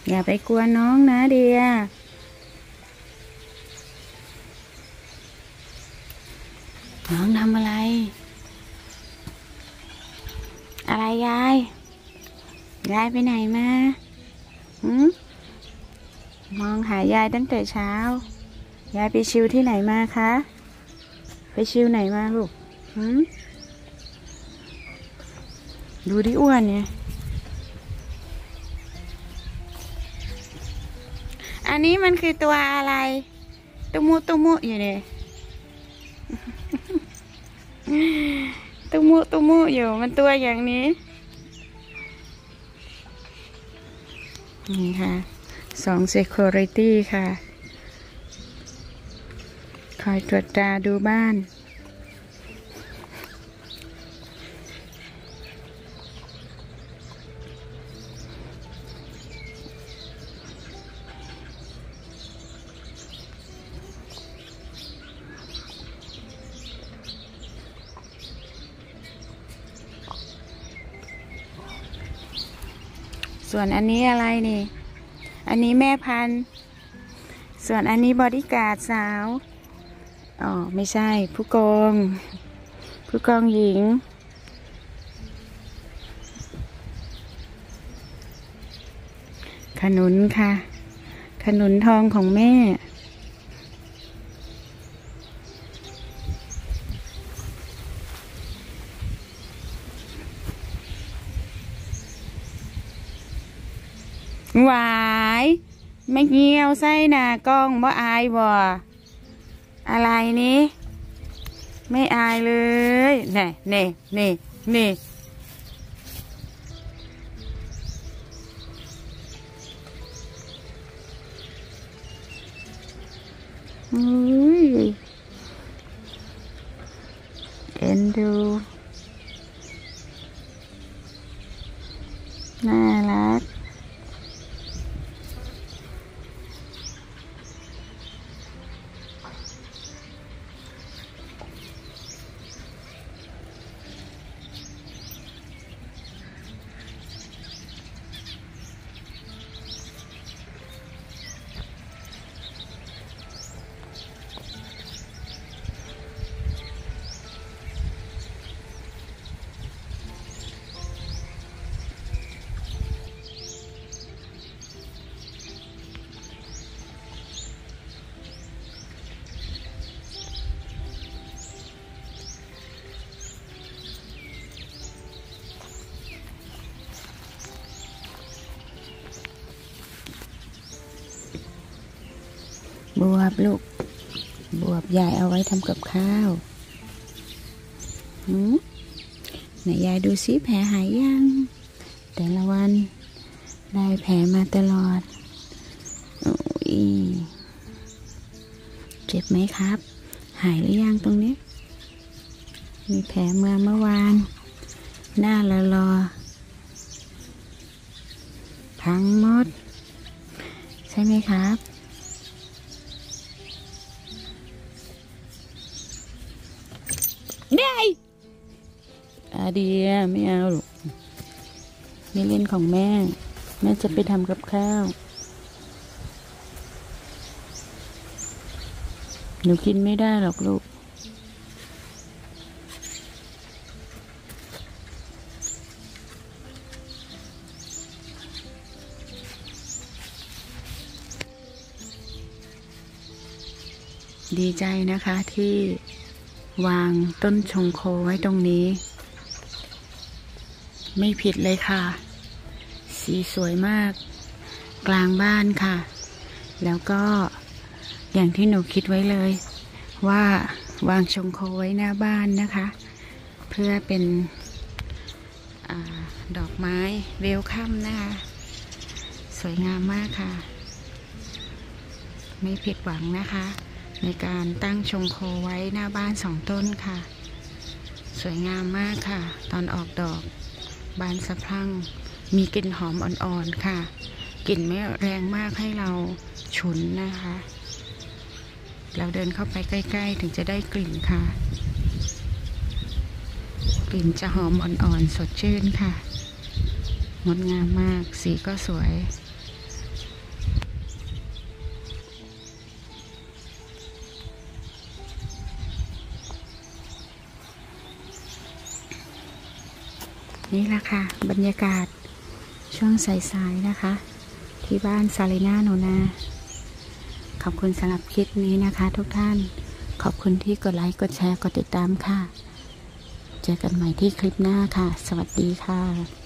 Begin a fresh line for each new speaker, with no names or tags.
อย่าไปกวนน้องนะเดียน้องทำอะไรอะไรยายไปไหนมามองหายายตั้งแต่เช้ายายไปชิวที่ไหนมาคะไปชิวไหนมาลูกดูดิอ้วนเนี่ยอันนี้มันคือตัวอะไรตุมุอยู่เนี่ยตุมุอยู่มันตัวอย่างนี้นี่ค่ะ2 security ค่ะคอยตรวจตราดูบ้านส่วนอันนี้อะไรนี่อันนี้แม่พันธุ์ส่วนอันนี้บอดี้การ์ดสาวอ๋อไม่ใช่ผู้กองหญิงขนุนค่ะขนุนทองของแม่หวายไม่เงี้ยวไส้หน้ากล้องบ่อายบ่อะไรนี้ไม่อายเลยนี่เอ็นดูน่ารักบวบลูกบวบยายเอาไว้ทำกับข้าวไหนยายดูซิแผลหายยังแต่ละวันได้แผลมาตลอดโอ้ยเจ็บไหมครับหายหรือยังตรงนี้มีแผลเมื่อวานหน้าลอพังหมดใช่ไหมครับได้อาเดียไม่เอาหรอกไม่เล่นของแม่จะไปทำกับข้าวหนูกินไม่ได้หรอกลูกดีใจนะคะที่วางต้นชงโคไว้ตรงนี้ไม่ผิดเลยค่ะสีสวยมากกลางบ้านค่ะแล้วก็อย่างที่หนูคิดไว้เลยว่าวางชงโคไว้หน้าบ้านนะคะเพื่อเป็นดอกไม้เวลคัมนะคะสวยงามมากค่ะไม่ผิดหวังนะคะในการตั้งชงโคไว้หน้าบ้าน2 ต้นค่ะสวยงามมากค่ะตอนออกดอกบานสะพรั่งมีกลิ่นหอมอ่อนๆค่ะกลิ่นไม่แรงมากให้เราฉุนนะคะเราเดินเข้าไปใกล้ๆถึงจะได้กลิ่นค่ะกลิ่นจะหอมอ่อนๆสดชื่นค่ะงดงามมากสีก็สวยนี่แหละค่ะบรรยากาศช่วงสายๆนะคะที่บ้านซาลีนาโนนาขอบคุณสำหรับคลิปนี้นะคะทุกท่านขอบคุณที่กดไลค์กดแชร์กดติดตามค่ะเจอกันใหม่ที่คลิปหน้าค่ะสวัสดีค่ะ